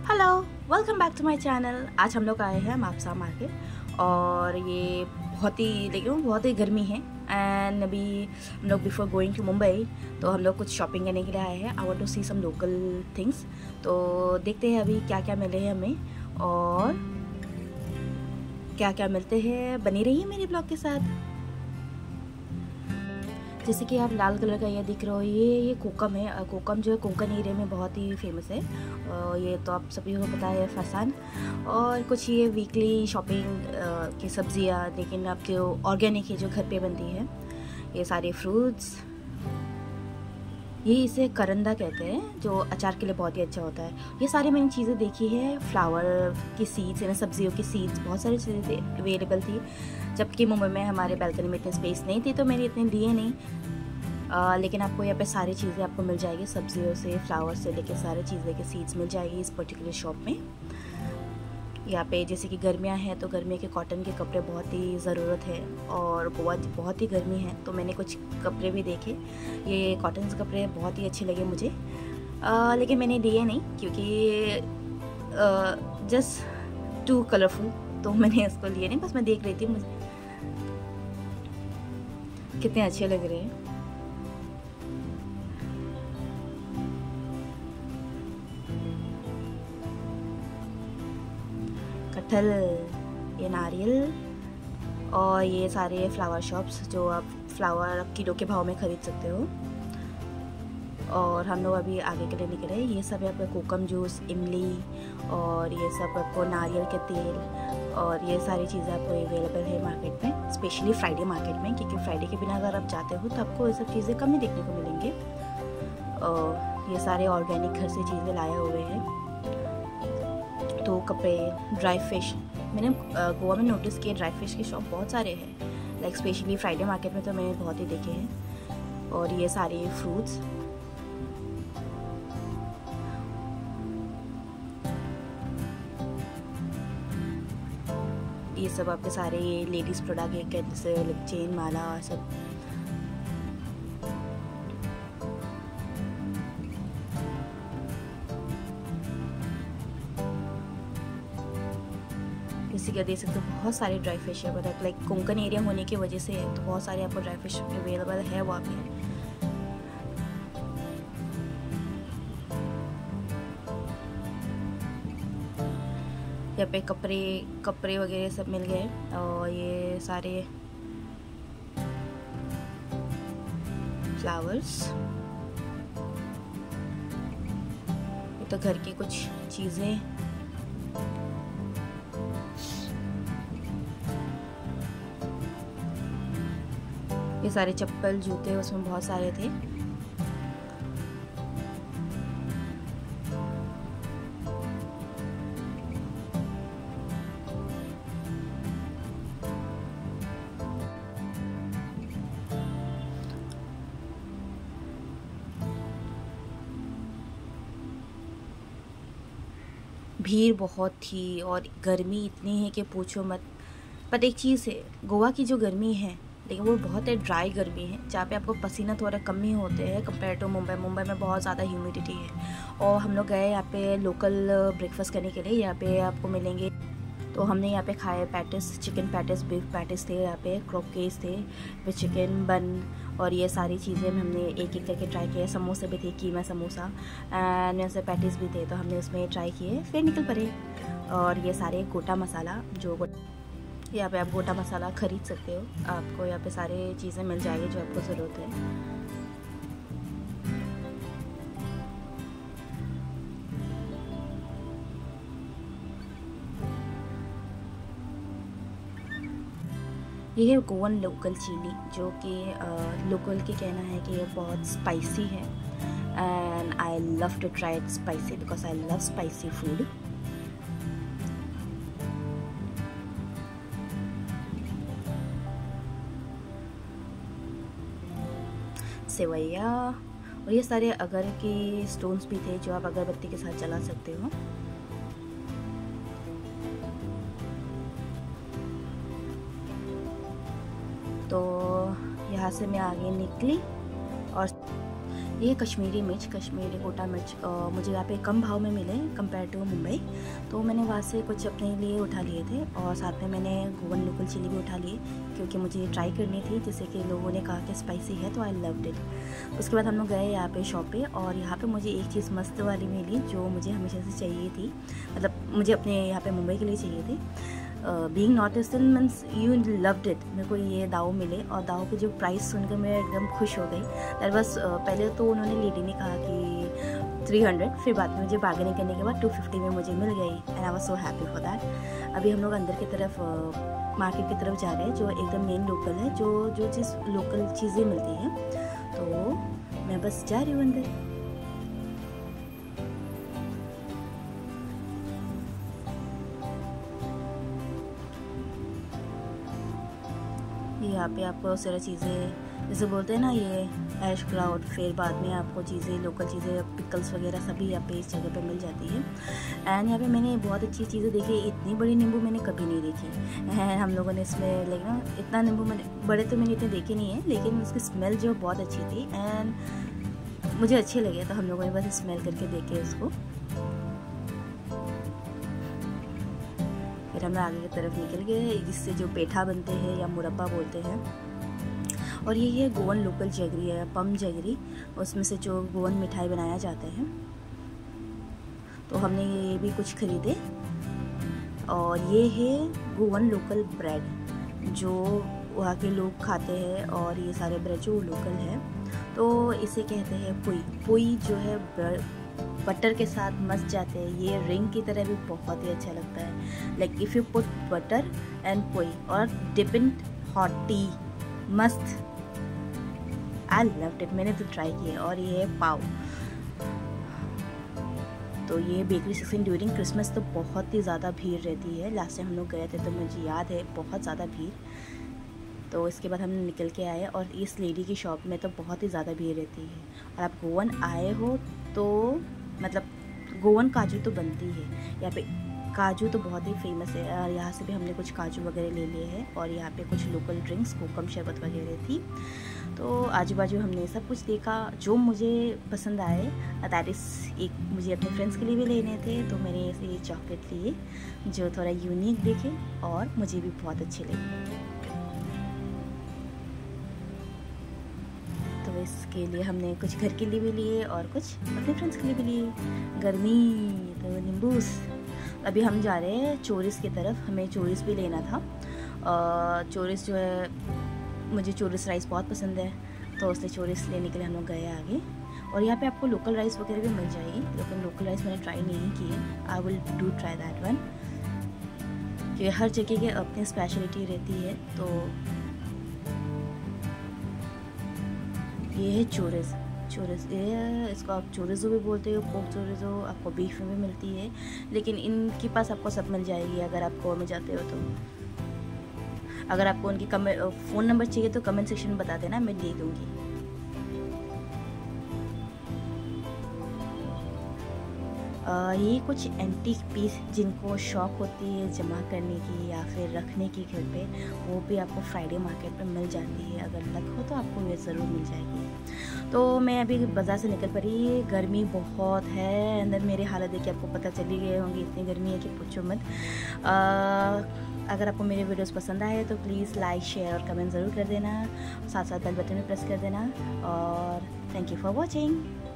Hello, welcome back to my channel. आज हम लोग आए हैं मापसा मार्केट और ये बहुत ही गर्मी है। एंड अभी हम लोग बिफोर गोइंग टू मुंबई तो हम लोग कुछ शॉपिंग करने के लिए आए हैं। I want to see some local things. तो देखते हैं अभी क्या क्या मिले हैं हमें और क्या क्या मिलते हैं। बनी रहिए मेरे ब्लॉग के साथ। जैसे कि आप लाल कलर का ये दिख रहा हो, ये कोकम है। कोकम जो है कोंकण एरिया में बहुत ही फेमस है। ये तो आप सभी को पता है, फरसान। और कुछ ये वीकली शॉपिंग की सब्जियां, लेकिन आप जो ऑर्गेनिक है, जो घर पे बनती है। ये सारे फ्रूट्स, ये इसे करंदा कहते हैं, जो अचार के लिए बहुत ही अच्छा होता है। ये सारी मैंने चीज़ें देखी है। फ्लावर की सीड्स यानी सब्जियों की सीड्स, बहुत सारी चीज़ें अवेलेबल थी। जबकि मुंबई में हमारे बैल्कनी में इतनी स्पेस नहीं थी तो मैंने इतने लिए नहीं। लेकिन आपको यहाँ पे सारी चीज़ें आपको मिल जाएगी, सब्जियों से फ्लावर से लेके सारी चीज़ें के सीड्स मिल जाएगी इस पर्टिकुलर शॉप में। यहाँ पे जैसे कि गर्मियाँ हैं तो गर्मी के कॉटन के कपड़े बहुत ही ज़रूरत है और गोवा बहुत ही गर्मी है तो मैंने कुछ कपड़े भी देखे। ये कॉटन के कपड़े बहुत ही अच्छे लगे मुझे, लेकिन मैंने लिए नहीं क्योंकि जस्ट टू कलरफुल, तो मैंने इसको लिए नहीं। बस मैं देख रही थी मुझे कितने अच्छे लग रहे हैं। कटहल, ये नारियल और ये सारे फ्लावर शॉप्स जो आप फ्लावर किलो के भाव में ख़रीद सकते हो। और हम लोग अभी आगे के लिए निकले। ये सब है आपका कोकम जूस, इमली और ये सब आपको नारियल के तेल और ये सारी चीज़ें आपको अवेलेबल है मार्केट में, स्पेशली फ्राइडे मार्केट में, क्योंकि फ्राइडे के बिना अगर आप जाते हो तो आपको ये सब चीज़ें कम ही देखने को मिलेंगे। और ये सारे ऑर्गेनिक घर से चीज़ें लाए हुए हैं। तो कपड़े, ड्राई फिश, मैंने गोवा में नोटिस किया ड्राई फिश के शॉप बहुत सारे हैं, लाइक स्पेशली फ्राइडे मार्केट में तो मैंने बहुत ही देखे हैं। और ये सारे फ्रूट्स, ये सब आपके सारे लेडीज़ प्रोडक्ट है, जैसे चेन, माला सब। इसी का देख सकते हो बहुत सारे ड्राई फिश है, बट लाइक कोंकण एरिया होने की वजह से तो बहुत सारे आपको ड्राई फिश अवेलेबल है वहाँ पे। यहाँ पे कपड़े वगैरह सब मिल गए। और ये सारे फ्लावर्स, ये तो घर की कुछ चीज़ें। ये सारे चप्पल, जूते उसमें बहुत सारे थे। भीड़ बहुत थी और गर्मी इतनी है कि पूछो मत। पर एक चीज़ है, गोवा की जो गर्मी है लेकिन वो बहुत ही ड्राई गर्मी है, जहाँ पे आपको पसीना थोड़ा कम ही होते हैं कंपेयर टू मुंबई। मुंबई में बहुत ज़्यादा ह्यूमिडिटी है। और हम लोग गए यहाँ पे लोकल ब्रेकफास्ट करने के लिए। यहाँ पे आपको मिलेंगे, तो हमने यहाँ पे खाए patties, chicken patties, beef patties थे, यहाँ पे क्रोकेस थे, फिर चिकन बन और ये सारी चीज़ें हमने एक एक करके ट्राई किया। समोसे भी थे, कीमा समोसा एंड ऐसे पैटिस भी थे, तो हमने उसमें ट्राई किए, फिर निकल पड़े। और ये सारे गोटा मसाला, जो यहाँ पे आप गोटा मसाला ख़रीद सकते हो। आपको यहाँ पे सारे चीज़ें मिल जाएगी जो आपको ज़रूरत है। ये है गोवन लोकल चिली, जो कि लोकल के कहना है कि ये बहुत स्पाइसी है and I love to try it spicy because I love spicy food. सेवैया और ये सारे अगर के स्टोन्स भी थे जो आप अगरबत्ती के साथ जला सकते हो। तो यहाँ से मैं आगे निकली और ये कश्मीरी मिर्च, कश्मीरी गोटा मिर्च मुझे यहाँ पे कम भाव में मिले कंपेयर टू मुंबई, तो मैंने वहाँ से कुछ अपने लिए उठा लिए थे। और साथ में मैंने गोवन लोकल चिली भी उठा लिए, क्योंकि मुझे ट्राई करनी थी, जैसे कि लोगों ने कहा कि स्पाइसी है, तो आई लव्ड इट। उसके बाद हम लोग गए यहाँ पे शॉप पे, और यहाँ पे मुझे एक चीज़ मस्त वाली मिली जो मुझे हमेशा से चाहिए थी, मतलब मुझे अपने यहाँ पे मुंबई के लिए चाहिए थी। Being north eastern means you loved it. मेरे को ये दाव मिले, और दाव की जो प्राइस सुनकर मैं एकदम खुश हो गई। दैट वाज पहले तो उन्होंने लेडी ने कहा कि 300, फिर बाद में मुझे बार्गेनिंग करने के बाद 250 में मुझे मिल गई, and I was so happy for that. अभी हम लोग अंदर की तरफ मार्केट की तरफ जा रहे हैं, जो एकदम मेन लोकल है, जो चीज़ लोकल चीज़ें मिलती हैं, तो मैं बस जा रही हूँ अंदर। यहाँ पे आपको सारी चीज़ें, जैसे बोलते हैं ना, ये ऐश क्लाउड, फिर बाद में आपको चीज़ें, लोकल चीज़ें, पिकल्स वगैरह सभी यहाँ पे इस जगह पे मिल जाती है। एंड यहाँ पे मैंने बहुत अच्छी चीज़ें देखी। इतनी बड़ी नींबू मैंने कभी नहीं देखी है। हम लोगों ने इसमें लाइक ना, इतना नींबू बड़े तो मैंने इतने देखे नहीं है, लेकिन उसकी स्मेल जो बहुत अच्छी थी एंड मुझे अच्छे लगे, तो हम लोगों ने बस स्मेल करके देखे उसको। फिर हम आगे की तरफ निकल गए, जिससे जो पेठा बनते हैं या मुरब्बा बोलते हैं। और ये है गोवन लोकल जगरी है, पम जगरी, उसमें से जो गोवन मिठाई बनाया जाता है। तो हमने ये भी कुछ खरीदे। और ये है गोवन लोकल ब्रेड, जो वहाँ के लोग खाते हैं, और ये सारे ब्रेड जो लोकल है, तो इसे कहते हैं पुई। पुई जो है बटर के साथ मस्त जाते हैं। ये रिंग की तरह भी बहुत ही अच्छा लगता है। Like if you put butter and पुई और डिप इन हॉट टी, मस्त। आई लव्ड इट, मैंने तो ट्राई किया। और ये है पाव। तो ये बेकरी सेक्शन ड्यूरिंग क्रिसमस तो बहुत ही ज़्यादा भीड़ रहती है। लास्ट टाइम हम लोग गए थे तो मुझे याद है बहुत ज़्यादा भीड़। तो इसके बाद हम निकल के आए, और इस लेडी की शॉप में तो बहुत ही ज़्यादा भीड़ रहती है। और आप गोवन आए हो तो मतलब गोवन काजू तो बनती है यहाँ पे। काजू तो बहुत ही फेमस है, और यहाँ से भी हमने कुछ काजू वगैरह ले लिए हैं। और यहाँ पे कुछ लोकल ड्रिंक्स, कोकम शरबत वगैरह थी। तो आजू बाजू हमने सब कुछ देखा जो मुझे पसंद आए। दैट इज़, एक मुझे अपने फ्रेंड्स के लिए भी लेने थे, तो मैंने ये चॉकलेट लिए जो थोड़ा यूनिक दिखे और मुझे भी बहुत अच्छे लगे। तो इसके लिए हमने कुछ घर के लिए भी लिए और कुछ अपने फ्रेंड्स के लिए भी लिए। गर्मी तो नींबूस। अभी हम जा रहे हैं चोरिस की तरफ, हमें चोरिस भी लेना था। चोरिस जो है, मुझे चोरिस राइस बहुत पसंद है, तो उससे चोरिस लेने के लिए हम लोग गए आगे। और यहाँ पे आपको लोकल राइस वगैरह भी मिल जाएगी, लेकिन लोकल राइस मैंने ट्राई नहीं की है। I will do try that one, क्योंकि हर जगह के अपनी स्पेशलिटी रहती है। तो ये है चोरिस। ये इसको आप चोरिज़ो भी बोलते हो, पोर्क चोरिज़ो। आपको बीफ में भी मिलती है, लेकिन इनके पास आपको सब मिल जाएगी अगर आप गोवा में जाते हो तो। अगर आपको उनकी फ़ोन नंबर चाहिए तो कमेंट सेक्शन में बता देना, मैं दे दूँगी। ये कुछ एंटीक पीस जिनको शौक होती है जमा करने की या फिर रखने की घर पे, वो भी आपको फ्राइडे मार्केट में मिल जाती है। अगर लक हो तो आपको ये ज़रूर मिल जाएगी। तो मैं अभी बाज़ार से निकल पड़ी। गर्मी बहुत है, अंदर मेरे हालत देख के आपको पता चली गए होंगी, इतनी गर्मी है कि पूछो मत। अगर आपको मेरे वीडियोस पसंद आए तो प्लीज़ लाइक, शेयर और कमेंट ज़रूर कर देना। साथ साथ बेल बटन में प्रेस कर देना। और थैंक यू फॉर वॉचिंग।